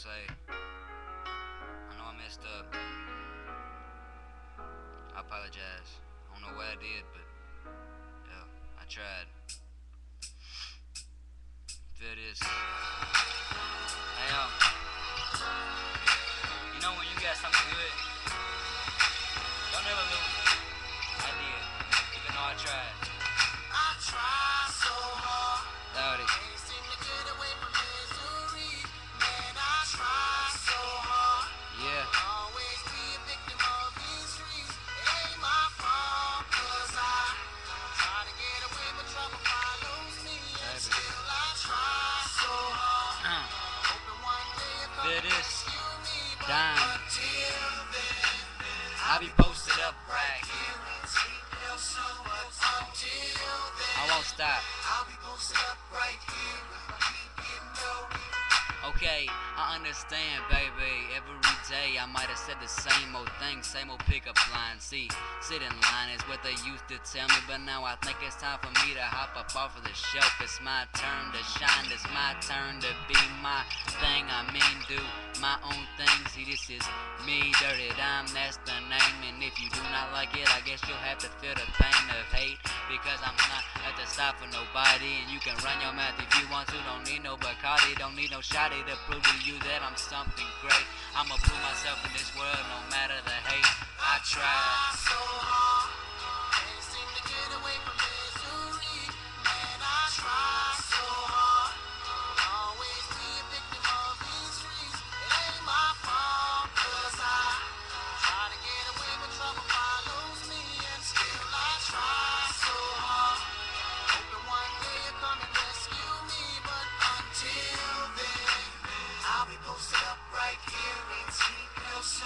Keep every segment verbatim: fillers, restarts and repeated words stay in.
say, I know I messed up. I apologize. I don't know what I did, but yeah, I tried. Feel this. Hey, um, you know when you got something good, don't ever lose it. I did, even though I tried. I tried so hard. Loudy. Can't seem to get away from misery. Man, I tried so hard. Yeah. Always be a victim of these streets. It ain't my fault, cause I try to get away, but trouble follows me. And still I try so hard. Uh. Hoping one day you'll come and rescue me. But Dime. Until then, I'll be posted up right here. I won't stop. I'll be posted up right here. Okay, I understand, baby. Every day I might have said the same old thing, same old pickup line. See, sit in line is what they used to tell me, but now I think it's time for me to hop up off of the shelf. It's my turn to shine. It's my turn to be my thing. I mean, do my own thing. See, this is me, Dirty Dime. That's the name. And if you do not like it, I guess you'll have to feel the pain of hate, because I'm not at the stop for nobody. And you can run your mouth if you want to. Don't need no Bacardi, don't need no shotty to prove to you that I'm something great. I'ma prove myself in this world no matter the hate. I tried so hard, can't seem to get away from misery. Man, I try so hard, always be a victim of these streets. It ain't my fault, cause I try to get away, but trouble follows me. And still I try so hard, hoping one day you'll come and rescue me. But until then, I'll be posted up right here in Sweet Hill. So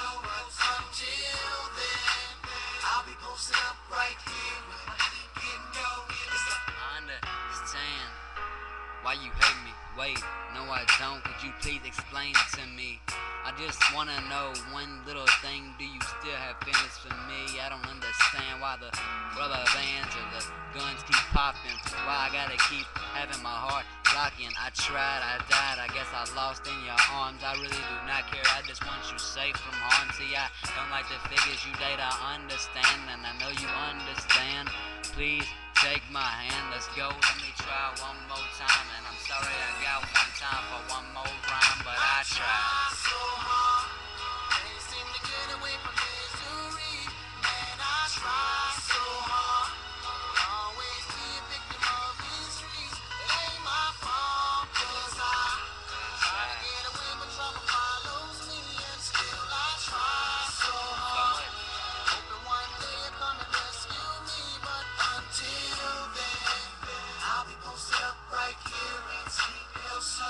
until then, I'll be posted up right here with my feet getting low. I understand why you hate me. Wait, no I don't. Could you please explain to me? I just wanna know one little thing. Do you still have feelings for me? I don't understand why the rubber bands or the guns keep popping. Why I gotta keep having my heart locking. I tried, I died, I guess I lost in your arms. I really do not care, I just want you safe from harm. See, I don't like the figures you date, I understand, and I know you understand. Please take my hand, let's go. Let me try one more time. And I'm sorry I got one time for one more rhyme, but I tried so hard, can't seem to get away from misery. Man, I try so hard, always be a victim of these streets. It ain't my fault, cause I try to get away, but trouble follows me. And still I try so hard, hoping one day you'll come and rescue me. But until then, I'll be posted up right here in Sweet Hill. So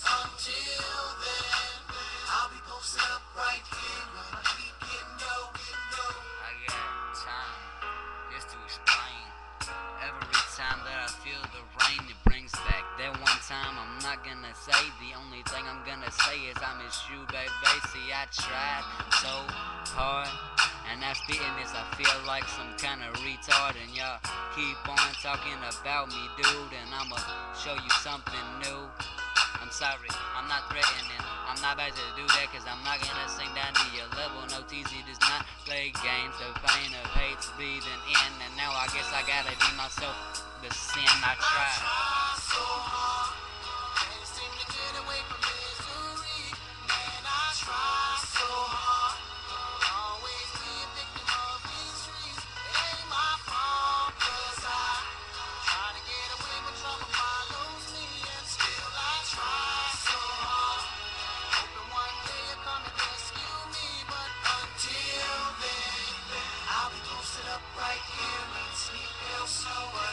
until then, I'll be posted up right here with my feet getting low, getting low. I got time just to explain. Every time that I feel the rain, it brings back that one time. I'm not gonna say, the only thing I'm gonna say is I miss you, baby. See, I tried so hard, and now spitting this, I feel like some kind of retard. And y'all keep on talking about me, dude, and I'ma show you something new. I'm sorry, I'm not threatening, I'm not about to do that, cause I'm not gonna sing down to your level. No, T Z does not play games. The pain of hate's breathing in, and now I guess I gotta be myself. The sin I tried. I try so hard, can't seem to get away from misery. Man, I try so hard, always be a victim of these streets. It ain't my fault, cause I try to get away, but trouble follows me. And still I try so hard, hoping one day you'll come and rescue me. But until then, I'll be posted up right here in Sweet Hill. So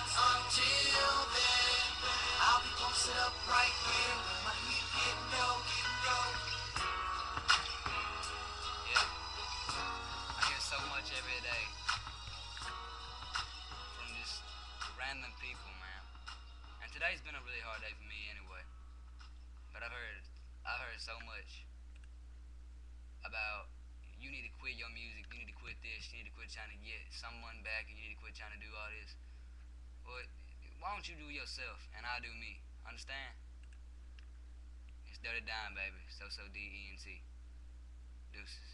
until then, I'll be posted up right here with my feet getting low, getting low. Yeah, I hear so much every day from just random people, man. And today's been a really hard day for me anyway. But I've heard, I've heard so much about you need to quit your music, you need to quit this, you need to quit trying to get someone back, and you need to quit trying to do all this. Well, why don't you do yourself and I'll do me? Understand? It's Dirty Dime, baby. So so D E N T. Deuces.